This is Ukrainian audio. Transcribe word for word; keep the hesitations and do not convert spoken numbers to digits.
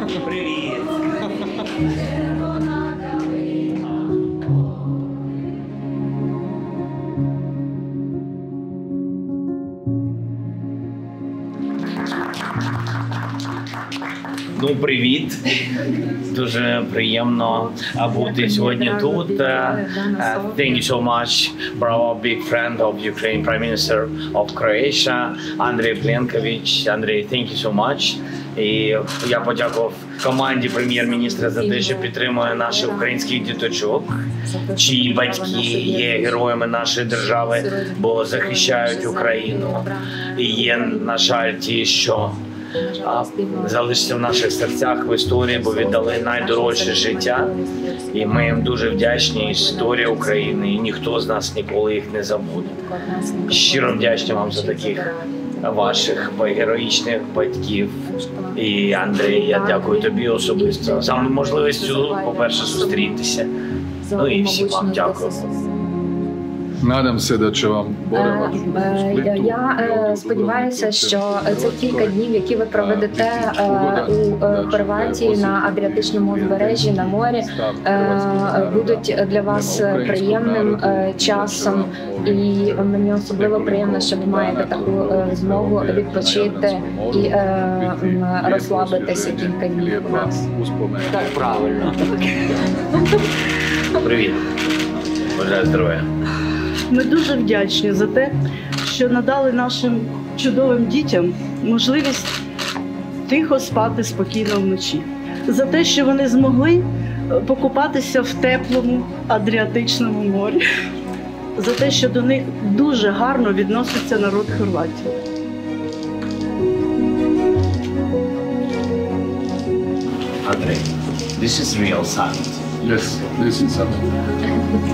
Привіт! Ну, привіт. Дуже приємно бути сьогодні тут. Uh, thank you so much for our big friend of Ukraine, Prime Minister of Croatia, Andrei Plenković. Andrei, thank you so much. І я подякував команді прем'єр-міністра за те, що підтримує наших українських діточок, чиї батьки є героями нашої держави, бо захищають Україну. І є, на жаль, ті, що а, залишаться в наших серцях в історії, бо віддали найдорожче життя. І ми їм дуже вдячні. Історія України, і ніхто з нас ніколи їх не забуде. Щиро вдячні вам за таких ваших героїчних батьків. І, Андрій, я дякую тобі особисто за можливістю, по-перше, зустрітися. Ну і всім вам дякую. Надам се да će vam boravak у Сплиту. Я сподіваюся, що ці кілька днів, які ви проведете у Хорватії на Адріатичному узбережжі, на морі, будуть для вас приємним часом. І мені особливо приємно, що ви маєте таку змогу відпочити і розслабитися кілька днів у нас. Так, правильно. Привіт. Бажаю здоров'я. Ми дуже вдячні за те, що надали нашим чудовим дітям можливість тихо спати спокійно вночі. За те, що вони змогли покупатися в теплому Адріатичному морі. За те, що до них дуже гарно відноситься народ Хорватії. Андрій, this is real sun. Yes, this is something.